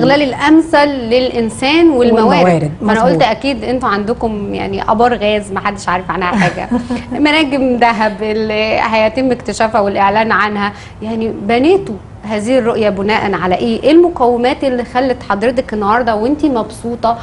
الاستغلال الامثل للانسان والموارد. فانا قلت اكيد انتوا عندكم يعني ابار غاز ما حدش عارف عنها حاجه، مناجم ذهب اللي هيتم اكتشافها والاعلان عنها، يعني بنيتوا هذه الرؤيه بناء على ايه المقومات اللي خلت حضرتك النهارده وانت مبسوطه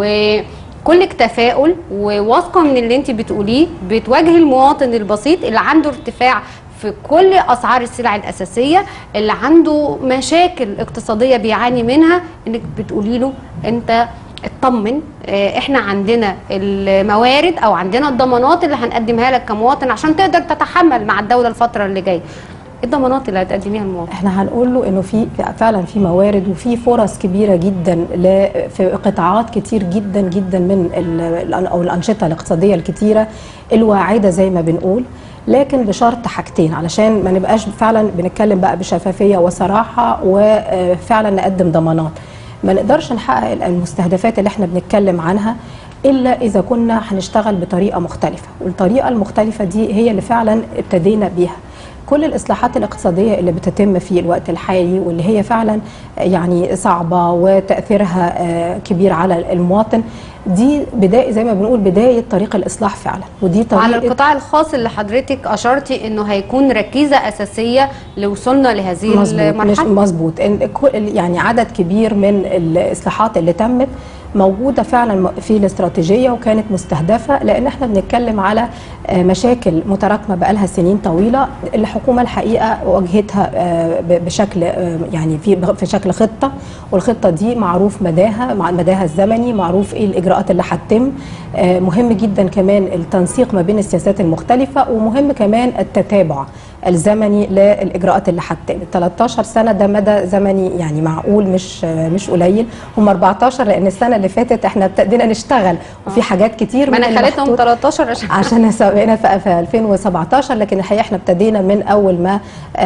وكلك تفاؤل وواثقه من اللي انت بتقوليه بتواجهي المواطن البسيط اللي عنده ارتفاع في كل اسعار السلع الاساسيه، اللي عنده مشاكل اقتصاديه بيعاني منها، انك بتقولي له انت اطمن، احنا عندنا الموارد او عندنا الضمانات اللي هنقدمها لك كمواطن عشان تقدر تتحمل مع الدوله الفتره اللي جايه. الضمانات اللي هتقدميها للمواطن؟ احنا هنقول له انه في فعلا في موارد وفي فرص كبيره جدا في قطاعات كتير جدا جدا من او الانشطه الاقتصاديه الكتيره الواعده زي ما بنقول، لكن بشرط حاجتين علشان ما نبقاش فعلا بنتكلم بقى بشفافيه وصراحه وفعلا نقدم ضمانات. ما نقدرش نحقق المستهدفات اللي احنا بنتكلم عنها الا اذا كنا هنشتغل بطريقه مختلفه، والطريقه المختلفه دي هي اللي فعلا ابتدينا بيها. كل الإصلاحات الاقتصادية اللي بتتم في الوقت الحالي واللي هي فعلا يعني صعبة وتأثيرها كبير على المواطن، دي بداية زي ما بنقول بداية طريق الإصلاح فعلا. ودي طريقة على القطاع الخاص اللي حضرتك أشرتي إنه هيكون ركيزة أساسية لوصلنا لهذه المرحلة. مظبوط، يعني عدد كبير من الإصلاحات اللي تمت موجودة فعلا في الاستراتيجية وكانت مستهدفة، لأن احنا بنتكلم على مشاكل متراكمة بقالها سنين طويلة. الحكومة الحقيقة واجهتها بشكل يعني في شكل خطة، والخطة دي معروف مداها الزمني، معروف ايه الإجراءات اللي هتتم. مهم جدا كمان التنسيق ما بين السياسات المختلفة، ومهم كمان التتابع الزمني للإجراءات اللي هتتم. 13 سنة ده مدى زمني يعني معقول، مش قليل. هم 14 لأن السنة اللي فاتت احنا ابتدينا نشتغل وفي حاجات كتير ما انا خليتهم 13 عشان سبقنا في 2017، لكن الحقيقة احنا ابتدينا من أول ما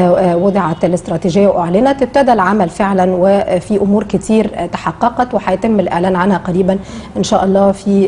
وضعت الاستراتيجية وأعلنت، ابتدى العمل فعلا وفي أمور كتير تحققت وهيتم الإعلان عنها قريبا إن شاء الله في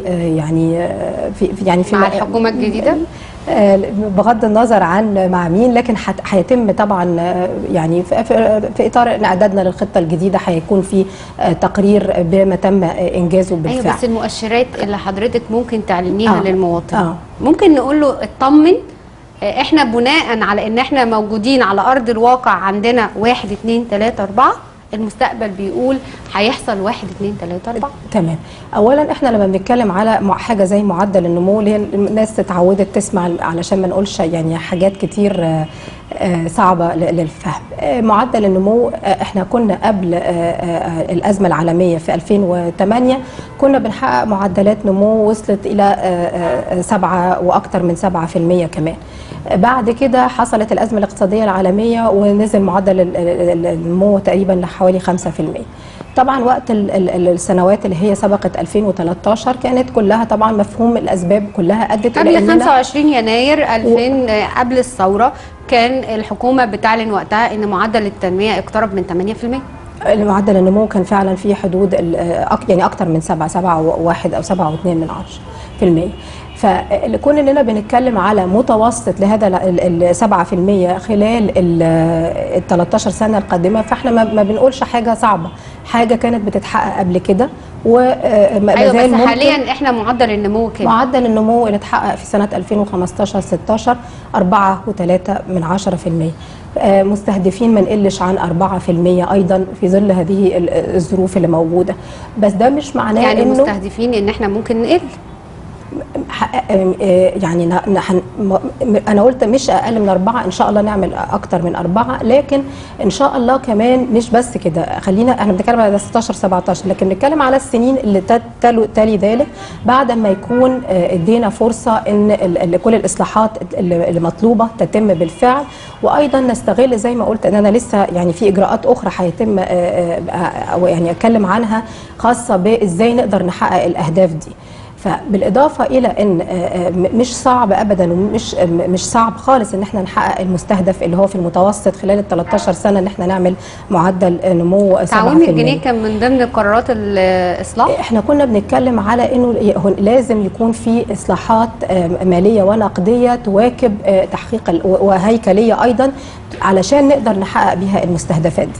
مع الحكومة الجديدة، بغض النظر عن مع مين، لكن هيتم طبعا يعني في اطار اعدادنا للخطه الجديده هيكون في تقرير بما تم انجازه بالفعل. ايوه، بس المؤشرات اللي حضرتك ممكن تعلنيها للمواطن ممكن نقول له اطمن، احنا بناء على ان احنا موجودين على ارض الواقع عندنا 1 2 3 4، المستقبل بيقول هيحصل 1 2 3 4. تمام. اولا احنا لما بنتكلم على حاجه زي معدل النمو اللي هي الناس اتعودت تسمع علشان ما نقولش يعني حاجات كتير صعبه للفهم. معدل النمو احنا كنا قبل الازمه العالميه في 2008 كنا بنحقق معدلات نمو وصلت الى 7 واكثر من 7% كمان. بعد كده حصلت الازمه الاقتصاديه العالميه ونزل معدل النمو تقريبا لحوالي 5%. طبعا وقت السنوات اللي هي سبقت 2013 كانت كلها طبعا مفهوم الاسباب كلها ادت الى قبل 25 يناير 2000 قبل الثوره كان الحكومه بتعلن وقتها ان معدل التنميه اقترب من 8%. معدل النمو كان فعلا في حدود يعني اكتر من 7.1 او 7.2%. فكون اننا بنتكلم على متوسط لهذا ال 7% خلال ال 13 سنه القادمه، فاحنا ما بنقولش حاجه صعبه، حاجه كانت بتتحقق قبل كده ايوه، بس حاليا احنا معدل النمو كام؟ معدل النمو اللي اتحقق في سنه 2015 16 4.3%. مستهدفين ما نقلش عن 4% ايضا في ظل هذه الظروف اللي موجوده، بس ده مش معناه يعني انه مستهدفين ان احنا ممكن نقل. يعني انا قلت مش اقل من 4، ان شاء الله نعمل اكتر من 4، لكن ان شاء الله كمان مش بس كده. خلينا احنا بنتكلم على 16 17، لكن بنتكلم على السنين اللي تلي ذلك بعد ما يكون ادينا فرصه ان كل الاصلاحات اللي مطلوبه تتم بالفعل، وايضا نستغل زي ما قلت ان انا لسه يعني في اجراءات اخرى هيتم او يعني اتكلم عنها خاصه بازاي نقدر نحقق الاهداف دي. فبالاضافه الى ان مش صعب ابدا ومش صعب خالص ان احنا نحقق المستهدف اللي هو في المتوسط خلال ال 13 سنه ان احنا نعمل معدل نمو 7%. تعويم الجنيه كان من ضمن قرارات الاصلاح. احنا كنا بنتكلم على انه لازم يكون في اصلاحات ماليه ونقديه تواكب تحقيق وهيكليه ايضا علشان نقدر نحقق بيها المستهدفات دي.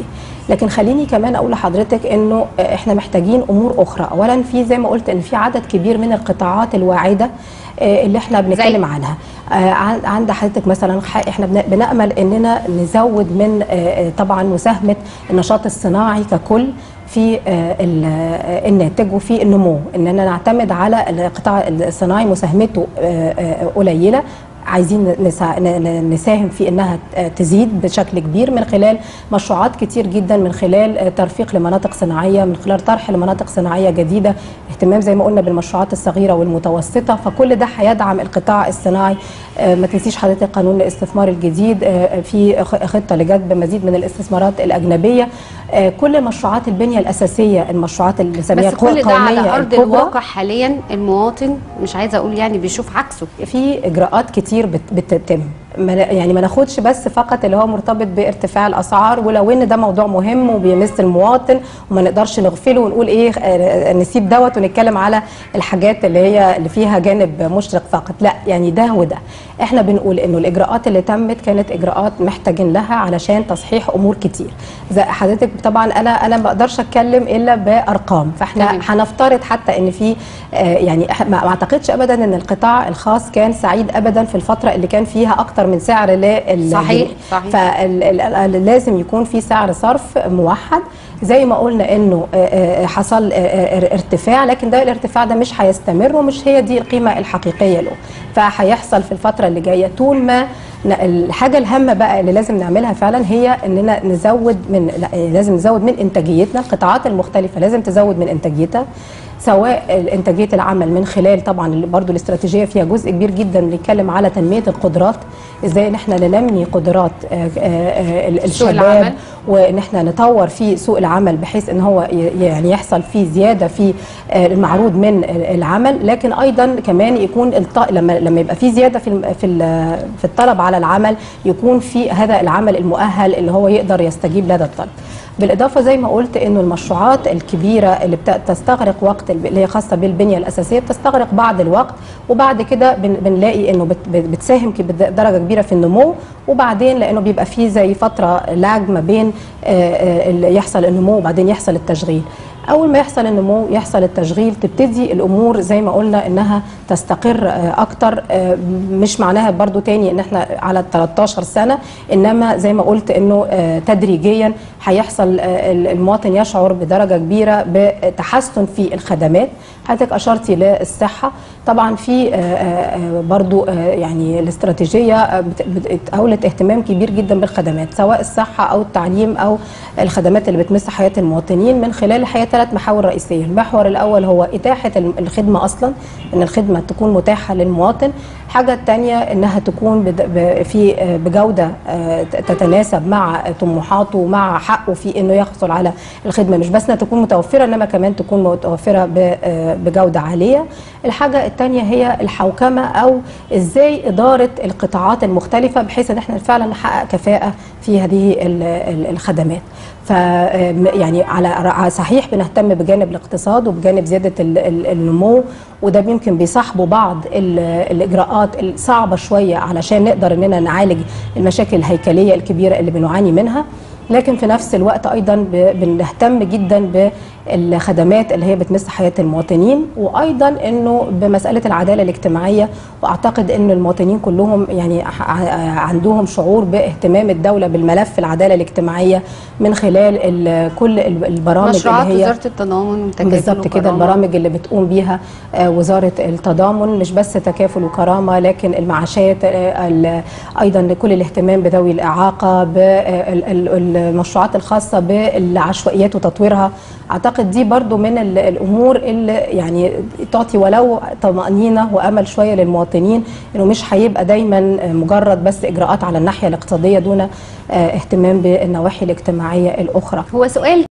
لكن خليني كمان اقول لحضرتك انه احنا محتاجين امور اخرى. اولا في زي ما قلت ان في عدد كبير من القطاعات الواعده اللي احنا بنتكلم عنها. عند حضرتك مثلا احنا بنأمل اننا نزود من طبعا مساهمه النشاط الصناعي ككل في الناتج وفي النمو، اننا نعتمد على القطاع الصناعي مساهمته قليله، عايزين نساهم في انها تزيد بشكل كبير من خلال مشروعات كتير جدا، من خلال ترفيق لمناطق صناعيه، من خلال طرح لمناطق صناعيه جديده، اهتمام زي ما قلنا بالمشروعات الصغيره والمتوسطه. فكل ده هيدعم القطاع الصناعي. ما تنسيش حضرتك قانون الاستثمار الجديد، في خطه لجذب مزيد من الاستثمارات الاجنبيه، كل مشروعات البنيه الاساسيه، المشروعات اللي بنسميها القوى القوميه. بس كل ده على ارض الواقع حاليا المواطن مش عايزه اقول يعني بيشوف عكسه. في اجراءات كتير بتتم، يعني ما ناخدش بس فقط اللي هو مرتبط بارتفاع الاسعار، ولو ان ده موضوع مهم وبيمس المواطن وما نقدرش نغفله ونقول ايه نسيب دوت ونتكلم على الحاجات اللي فيها جانب مشرق فقط، لا يعني ده وده. احنا بنقول انه الاجراءات اللي تمت كانت اجراءات محتاجين لها علشان تصحيح امور كتير. زي حضرتك طبعا انا ما اقدرش اتكلم الا بارقام، فاحنا هنفترض حتى ان في يعني ما اعتقدش ابدا ان القطاع الخاص كان سعيد ابدا في الفتره اللي كان فيها اكتر من سعر صحيح. فلازم يكون في سعر صرف موحد. زي ما قلنا انه حصل ارتفاع، لكن ده الارتفاع ده مش هيستمر ومش هي دي القيمه الحقيقيه له، فهيحصل في الفتره اللي جايه. طول ما الحاجه الهامه بقى اللي لازم نعملها فعلا هي اننا لازم نزود من انتاجيتنا. القطاعات المختلفه لازم تزود من انتاجيتها، سواء انتاجيه العمل من خلال طبعا برضو الاستراتيجيه فيها جزء كبير جدا بنتكلم على تنميه القدرات، ازاي ان احنا ننمي قدرات الشباب وان احنا نطور في سوق العمل بحيث ان هو يعني يحصل فيه زياده في المعروض من العمل، لكن ايضا كمان يكون لما يبقى في زياده في الطلب على العمل يكون في هذا العمل المؤهل اللي هو يقدر يستجيب لدى الطلب. بالاضافه زي ما قلت انه المشروعات الكبيره اللي بتستغرق وقت اللي هي خاصه بالبنيه الاساسيه بتستغرق بعض الوقت، وبعد كده بنلاقي انه بتساهم بدرجه كبيره في النمو، وبعدين لانه بيبقى فيه زي فتره لاج ما بين يحصل النمو وبعدين يحصل التشغيل. اول ما يحصل النمو يحصل التشغيل تبتدي الامور زي ما قلنا انها تستقر اكتر. مش معناها برضو تاني ان احنا على 13 سنه، انما زي ما قلت انه تدريجيا هيحصل المواطن يشعر بدرجه كبيره بتحسن في الخدمات. حضرتك اشرتي للصحه، طبعا في برضو يعني الاستراتيجيه اولت اهتمام كبير جدا بالخدمات، سواء الصحه او التعليم او الخدمات اللي بتمس حياه المواطنين من خلال الحقيقه 3 محاور رئيسيه. المحور الاول هو اتاحه الخدمه اصلا، ان الخدمه تكون متاحه للمواطن. الحاجه الثانيه انها تكون بجوده تتناسب مع طموحاته ومع حقه في انه يحصل على الخدمه، مش بس انها تكون متوفره انما كمان تكون متوفره بجوده عاليه. الحاجه الثانيه هي الحوكمه او ازاي اداره القطاعات المختلفه بحيث ان احنا فعلا نحقق كفاءه في هذه الخدمات. ف يعني على صحيح بنهتم بجانب الاقتصاد وبجانب زياده النمو، وده يمكن بيصاحبه بعض الاجراءات الصعبه شويه علشان نقدر اننا نعالج المشاكل الهيكليه الكبيره اللي بنعاني منها، لكن في نفس الوقت ايضا بنهتم جدا بالخدمات اللي هي بتمس حياه المواطنين، وايضا انه بمساله العداله الاجتماعيه. واعتقد ان المواطنين كلهم يعني عندهم شعور باهتمام الدوله بالملف العداله الاجتماعيه من خلال كل البرامج مشروعات اللي هي وزاره التضامن والتكافل بالظبط كده، البرامج اللي بتقوم بيها وزاره التضامن، مش بس تكافل وكرامه لكن المعاشات، ايضا كل الاهتمام بذوي الاعاقه، بالمشروعات الخاصه بالعشوائيات وتطويرها. اعتقد دي برضو من الامور اللي يعني تعطي ولو طمأنينة وامل شويه للمواطنين انه مش هيبقى دايما مجرد بس اجراءات على الناحيه الاقتصاديه دون اهتمام بالنواحي الاجتماعيه الاخرى. هو سؤال